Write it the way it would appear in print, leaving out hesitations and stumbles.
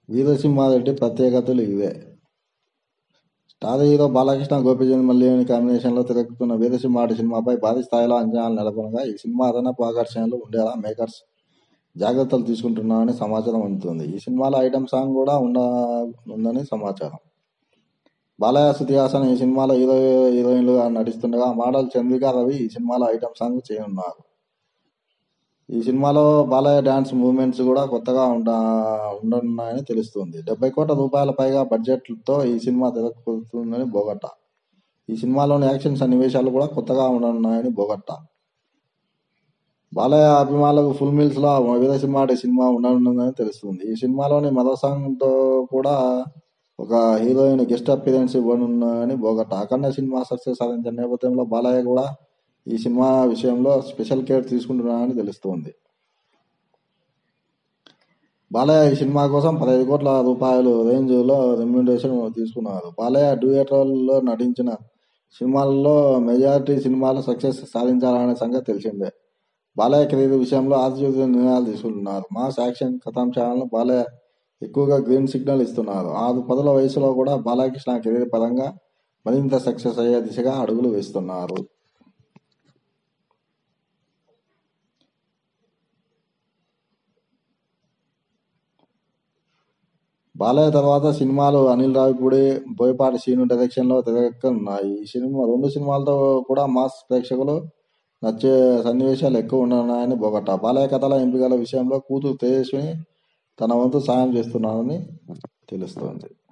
వీరసింహారెడ్డి ప్రత్యేకతలు ఇవే. Star hero Balakrishna, Gopichand Malineni కాంబినేషన్లో తెరకెక్కుతున్న వీరసింహారెడ్డి సినిమాపై భారీ స్థాయిలో అంచనాలు నెలకొనగా ఈ సినిమా అదనపు ఆకర్షణలు ఉండేలా మేకర్స్ జాగ్రత్తలు తీసుకుంటున్నారని సమాచారం అందుతుంది. ఈ సినిమాలో ఐటమ్ సాంగ్ కూడా ఉందని సమాచారం. బాలయ్య, శృతి హాసన్ ఈ సినిమాలో హీరోయిన్లుగా నటిస్తుండగా మోడల్ చంద్రికా రవి ఈ సినిమాలో ఐటమ్ సాంగ్ చేయనున్నారు. ఈ సినిమాలో బాలయ్య డాన్స్ మూవ్మెంట్స్ కూడా కొత్తగా ఉండనున్నాయని తెలుస్తుంది. 70 కోట్ల రూపాయల పైగా బడ్జెట్తో ఈ సినిమా తెరకెక్కుతుందని బోగట్టా. ఈ సినిమాలోని యాక్షన్ సన్నివేశాలు కూడా కొత్తగా ఉండనున్నాయని బోగట్టా. బాలయ్య అభిమానులకు ఫుల్ మీల్స్ లో వీరసింహారెడ్డి సినిమా ఉండనుందని తెలుస్తుంది. ఈ సినిమాలోని మరో సాంగ్ తో కూడా ఒక హీరోయిన్ గెస్ట్ అపీరెన్స్ ఇవ్వనున్నాయని బోగట్టా. అఖండ సినిమా సక్సెస్ సాధించిన నేపథ్యంలో బాలయ్య కూడా ఈ సినిమా విషయంలో స్పెషల్ కేర్ తీసుకుంటున్నారని తెలుస్తోంది. బాలయ్య ఈ సినిమా కోసం 15 కోట్ల రూపాయలు రేంజ్ లో రెమ్యూనరేషన్ తీసుకున్నారు. బాలయ్య డ్యూయట్ రోల్లో నటించిన సినిమాలలో మెజారిటీ సినిమాలు సక్సెస్ సాధించాలనే సంగతి తెలిసిందే. బాలయ్య కెరీర్ విషయంలో ఆచితూచి నిర్ణయాలు తీసుకుంటున్నారు. మాస్ యాక్షన్ కథాంశాలను బాలయ్య ఎక్కువగా గ్రీన్ సిగ్నల్ ఇస్తున్నారు. 6-10 వయసులో కూడా బాలకృష్ణ కెరీర్ పరంగా మరింత సక్సెస్ అయ్యే దిశగా అడుగులు వేస్తున్నారు. బాలయ్య తర్వాత సినిమాలు అనిల్ రావిపూడి, బోయపాటి శ్రీను డైరెక్షన్లో తెరకెక్కనున్నాయి. ఈ 2 సినిమాలతో కూడా మాస్ ప్రేక్షకులు నచ్చే సన్నివేశాలు ఎక్కువ ఉన్నాయని బోగట్టా. బాలయ్య కథల ఎంపికల విషయంలో కూతురు తేజస్విని తన వంతు సాయం చేస్తున్నారని తెలుస్తోంది.